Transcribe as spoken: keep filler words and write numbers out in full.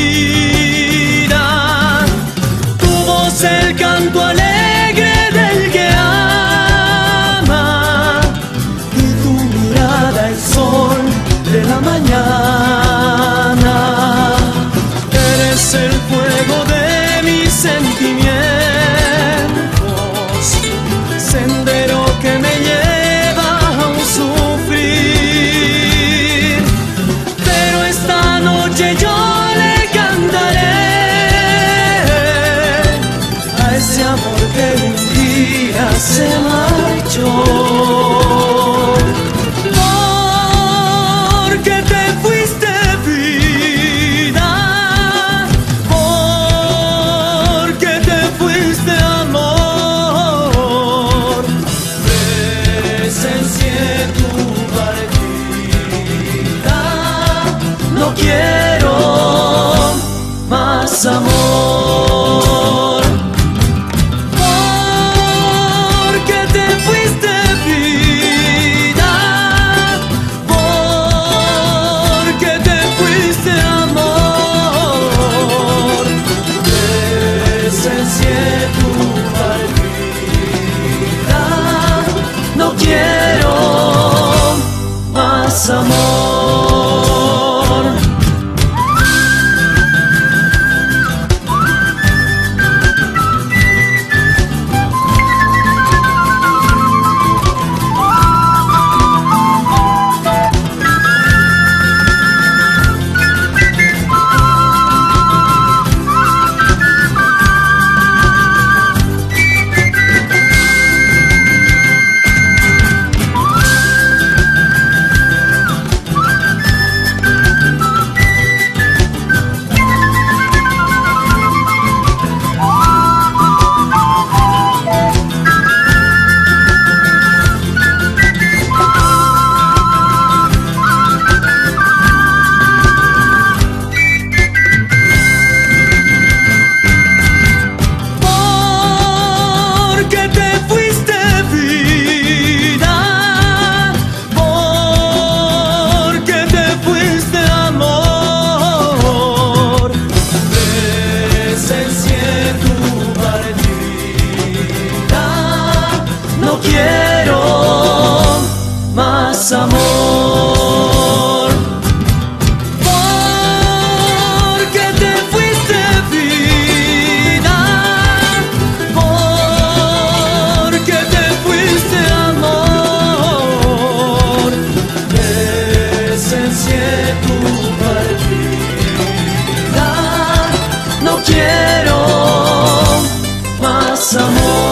vida. Tu voz el canto alegre del que ama, y tu mirada el sol de la mañana. Eres el fuego de mis sentimientos, sendero que me lleva a un sufrir. Pero esta noche yo le cantaré a ese amor que un día se marchó. Porque te fuiste, vida, porque te fuiste, amor. Presencié tu partida, no quiero más amor. Porque te fuiste, vida, porque te fuiste, amor. Presencié tu partida, no quiero más amor. No quiero más amor. Porque te fuiste, vida, porque te fuiste, amor. Presencié tu partida, no quiero más amor.